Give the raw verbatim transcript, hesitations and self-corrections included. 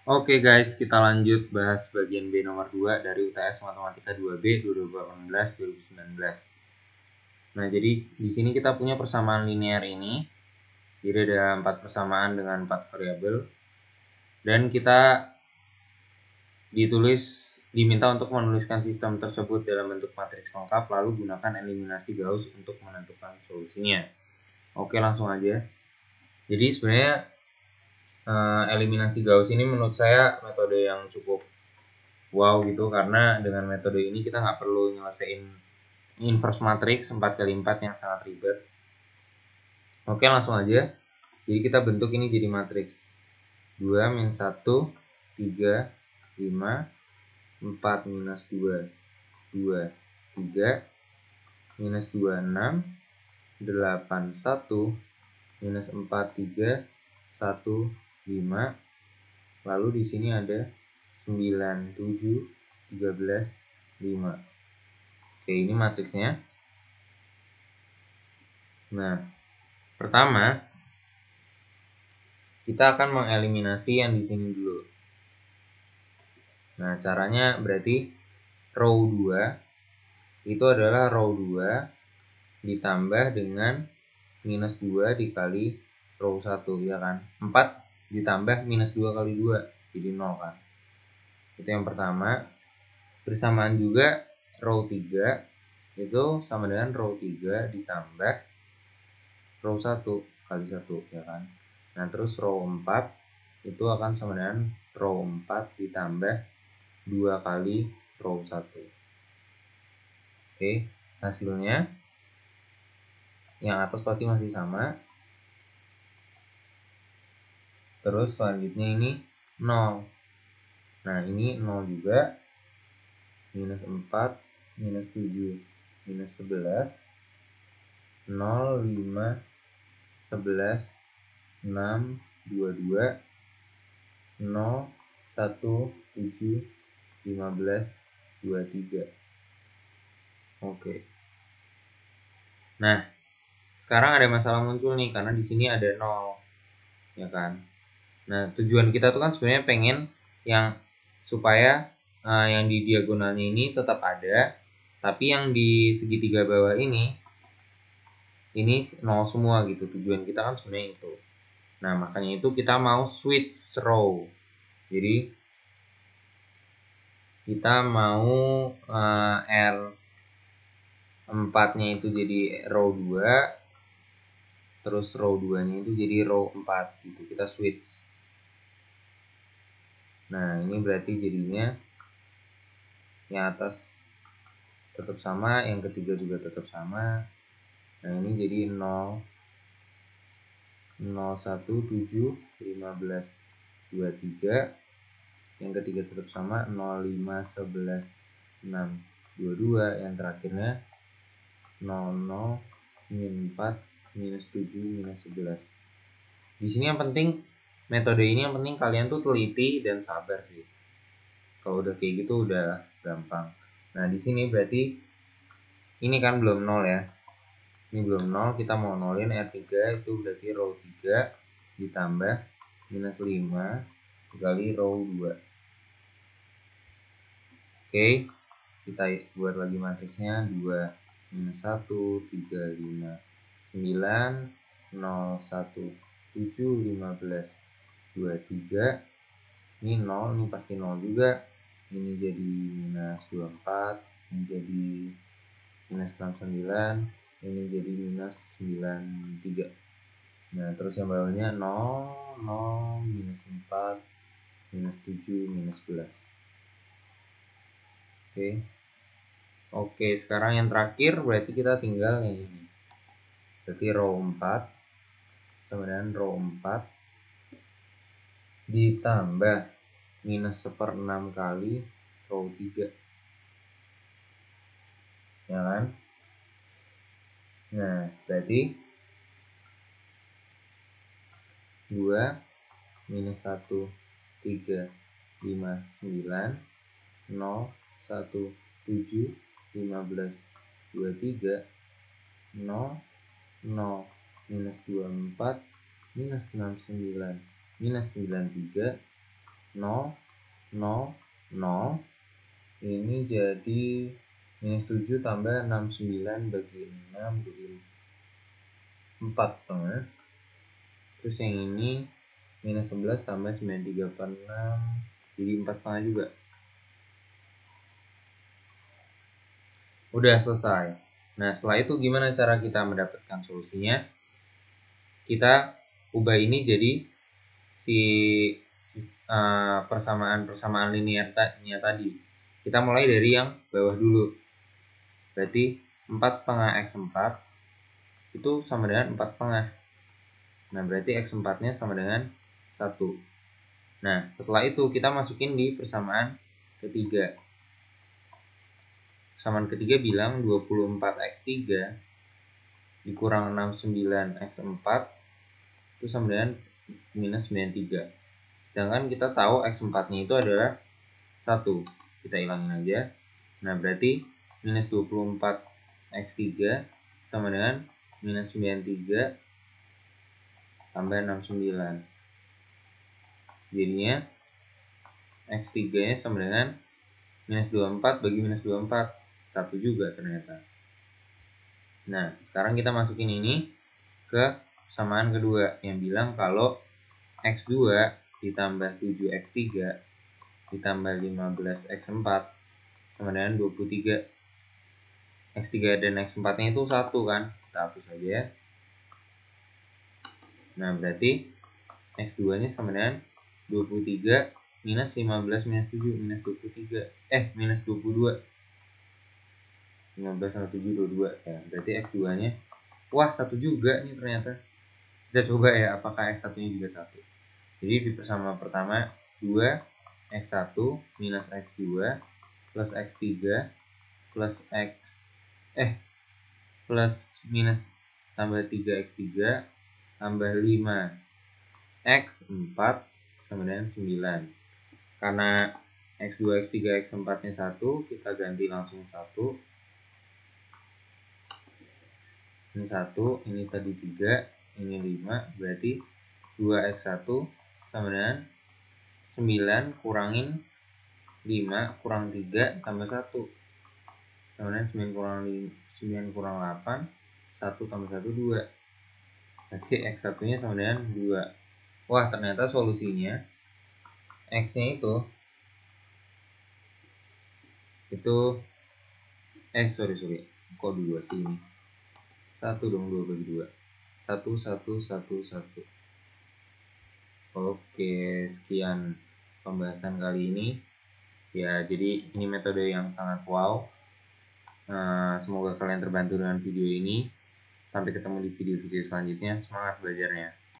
Oke guys, kita lanjut bahas bagian B nomor dua dari U T S Matematika dua B dua ribu delapan belas dua ribu sembilan belas. Nah, jadi di sini kita punya persamaan linear ini. Jadi ada empat persamaan dengan empat variabel. Dan kita ditulis diminta untuk menuliskan sistem tersebut dalam bentuk matriks lengkap, lalu gunakan eliminasi Gauss untuk menentukan solusinya. Oke, langsung aja. Jadi sebenarnya eh, eliminasi Gauss ini menurut saya metode yang cukup wow gitu, karena dengan metode ini kita nggak perlu nyelesain inverse matrix empat kali empat yang sangat ribet. Oke, langsung aja. Jadi kita bentuk ini jadi matriks dua min satu, tiga, lima, empat minus dua, dua, tiga, minus dua, enam, delapan, satu, minus empat, tiga, satu, lima. Lalu di sini ada sembilan, tujuh, tiga belas, lima. Oke, ini matriksnya. Nah, pertama kita akan mengeliminasi yang di sini dulu. Nah, caranya berarti row dua itu adalah row dua ditambah dengan minus dua dikali row satu, ya kan? empat ditambah minus dua kali dua, jadi nol kan? Itu yang pertama. Bersamaan juga row tiga itu sama dengan row tiga ditambah row satu kali satu, ya kan? Nah, terus row empat itu akan sama dengan row empat ditambah dua kali row satu. Oke, hasilnya yang atas pasti masih sama. Terus selanjutnya ini nol. Nah, ini nol juga. Minus empat, minus tujuh, minus sebelas, nol, lima, sebelas, enam, dua puluh dua, nol, satu, tujuh, lima belas, dua puluh tiga. Oke. Nah, sekarang ada masalah muncul nih karena di sini ada nol, ya kan? Nah, tujuan kita tuh kan sebenarnya pengen yang supaya uh, yang di diagonalnya ini tetap ada, tapi yang di segitiga bawah ini ini nol semua gitu. Tujuan kita kan sebenarnya itu. Nah, makanya itu kita mau switch row. Jadi kita mau uh, R empat nya itu jadi row dua, terus row dua nya itu jadi row empat gitu. Kita switch. Nah, ini berarti jadinya yang atas tetap sama, yang ketiga juga tetap sama. Nah, ini jadi nol, nol, satu, tujuh, lima belas, dua puluh tiga. Yang ketiga tetap sama, nol, lima, sebelas, enam, dua puluh dua. Yang terakhirnya nol, nol, min empat, minus tujuh, minus sebelas. Di sini yang penting metode ini yang penting kalian tuh teliti dan sabar sih. Kalau udah kayak gitu udah gampang. Nah, di sini berarti ini kan belum nol ya. Ini belum nol, kita mau nolin R tiga itu berarti row tiga ditambah minus lima dikali row dua. Oke, kita buat lagi matriksnya dua minus satu, tiga, lima, sembilan, nol, satu, tujuh, lima belas, dua puluh tiga. Ini nol, ini pasti nol juga. Ini jadi minus dua puluh empat, ini jadi minus enam puluh sembilan, ini jadi minus sembilan puluh tiga. Nah, terus yang bawahnya nol, nol, minus empat, minus tujuh, minus sebelas. Oke. Oke, sekarang yang terakhir berarti kita tinggal yang ini. Berarti row empat sama dengan row empat ditambah minus seperenam kali row tiga. Ya kan? Nah, berarti dua minus satu, tiga, lima, sembilan, nol, satu, tujuh, lima belas, dua puluh tiga, nol, nol, minus dua puluh empat, minus enam puluh sembilan, minus sembilan puluh tiga, nol, nol, nol. Ini jadi minus tujuh tambah enam puluh sembilan bagi enam jadi empat setengah. Terus yang ini minus sebelas tambah sembilan puluh tiga per enam jadi empat setengah juga. Udah selesai. Nah, setelah itu gimana cara kita mendapatkan solusinya? Kita ubah ini jadi si, si uh, persamaan-persamaan linearnya tadi. Kita mulai dari yang bawah dulu. Berarti empat setengah x empat itu sama dengan empat setengah. Nah, berarti x empat nya sama dengan satu. Nah, setelah itu kita masukin di persamaan ketiga. Persamaan ketiga bilang dua puluh empat x tiga dikurang enam puluh sembilan x empat itu sama dengan minus sembilan puluh tiga. Sedangkan kita tahu x empat nya itu adalah satu. Kita hilangin aja. Nah, berarti minus dua puluh empat x tiga sama dengan minus sembilan puluh tiga tambah enam puluh sembilan. Jadinya x tiga nya sama dengan minus dua puluh empat bagi minus dua puluh empat. satu juga ternyata. Nah, sekarang kita masukin ini ke persamaan kedua yang bilang kalau x dua ditambah tujuh x tiga ditambah lima belas x empat sama dengan dua puluh tiga. X tiga dan x empat nya itu satu kan, kita hapus saja ya. Nah, berarti x dua nya sama dengan dua puluh tiga minus lima belas minus tujuh minus dua puluh tiga. Eh, minus dua puluh dua. lima belas sama tujuh, dua puluh dua. Ya, berarti x dua nya wah, satu juga nih ternyata. Kita coba ya apakah x satu nya juga satu. Jadi di persamaan pertama dua x satu minus x dua plus x tiga plus x eh plus minus tambah tiga x tiga tambah lima x empat sama dengan sembilan. Karena x dua, x tiga, x empat nya satu, kita ganti langsung satu. Ini satu, ini tadi tiga, ini lima, berarti dua x satu sama dengan sembilan kurangin lima kurang tiga tambah satu. Sama dengan sembilan kurang lima, sembilan kurang delapan, satu tambah satu, dua. Berarti x satu nya sama dengan dua. Wah, ternyata solusinya x nya itu itu eh sorry sorry kok dua sih ini. Satu dong, dua bagi dua. Satu, satu, satu, satu. Oke, sekian pembahasan kali ini. Ya, jadi ini metode yang sangat wow. Uh, semoga kalian terbantu dengan video ini. Sampai ketemu di video-video selanjutnya. Semangat belajarnya.